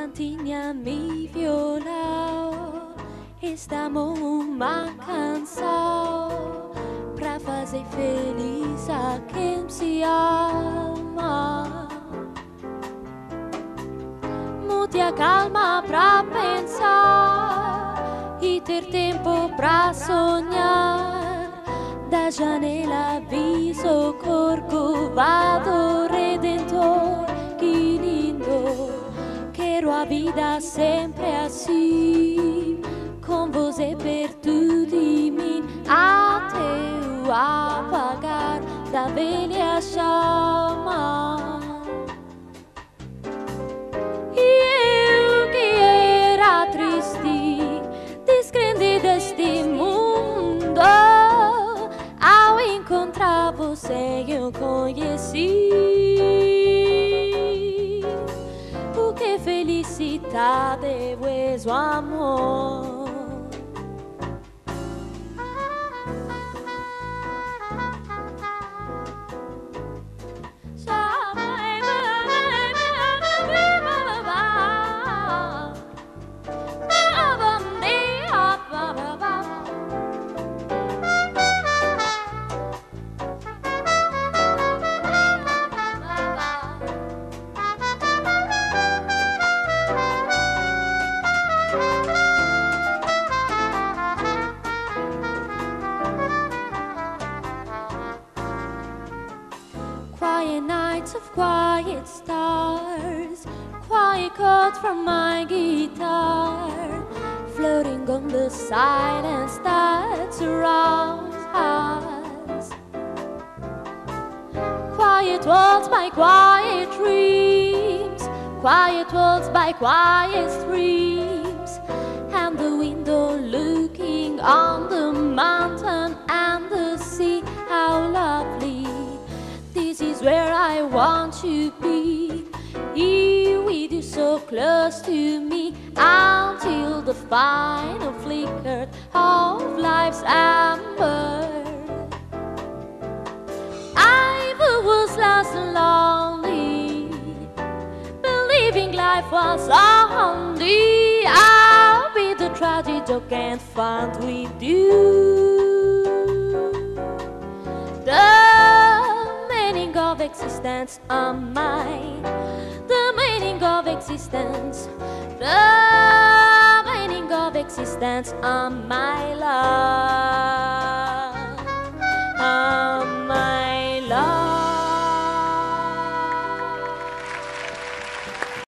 Cantinha mi violão, estamos uma canção pra fazer feliz a quem se ama. Muita calma pra pensar e ter tempo pra sonhar. Da janela viso Corcovado Redentor, que lindo. Quero a vida sempre assim, com você perto de mim, até o apagar da velha chama. E eu que era triste, descrente deste mundo, ao encontrar você eu conheci o que felicidade é o amor. Quiet nights of quiet stars, quiet chords from my guitar, floating on the silence that surrounds us. Quiet walls by quiet dreams, quiet walls by quiet streams, and the window looking on the mountain and the sea. How lovely! This is where I want to be, here with you so close to me, until the final flicker of life's amber. I was lost and lonely, believing life was only. I'll be the tragedy I can't find with you. Of existence on mine, the meaning of existence, the meaning of existence on my life.